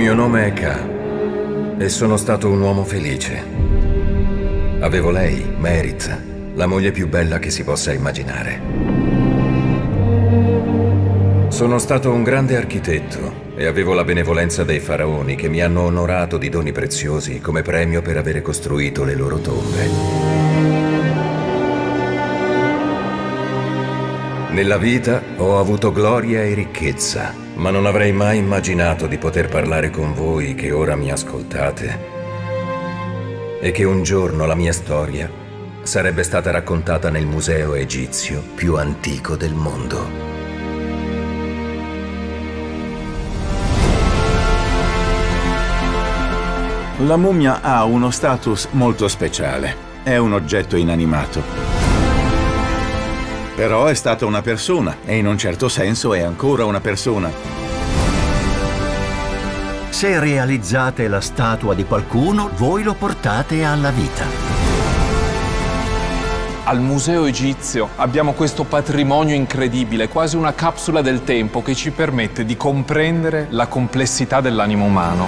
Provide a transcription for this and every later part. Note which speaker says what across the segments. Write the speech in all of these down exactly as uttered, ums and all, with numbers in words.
Speaker 1: mio nome è Ka e sono stato un uomo felice. Avevo lei, Merit, la moglie più bella che si possa immaginare. Sono stato un grande architetto e avevo la benevolenza dei faraoni che mi hanno onorato di doni preziosi come premio per avere costruito le loro tombe. Nella vita ho avuto gloria e ricchezza, ma non avrei mai immaginato di poter parlare con voi che ora mi ascoltate e che un giorno la mia storia sarebbe stata raccontata nel museo egizio più antico del mondo.
Speaker 2: La mummia ha uno status molto speciale. È un oggetto inanimato. Però è stata una persona e in un certo senso è ancora una persona.
Speaker 3: Se realizzate la statua di qualcuno, voi lo portate alla vita.
Speaker 4: Al Museo Egizio abbiamo questo patrimonio incredibile, quasi una capsula del tempo che ci permette di comprendere la complessità dell'animo umano.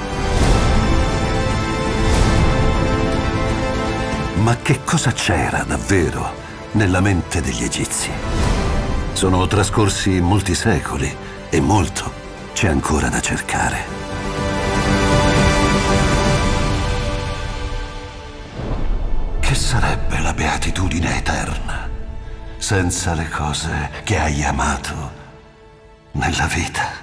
Speaker 5: Ma che cosa c'era davvero nella mente degli egizi? Sono trascorsi molti secoli e molto c'è ancora da cercare. Che sarebbe la beatitudine eterna senza le cose che hai amato nella vita?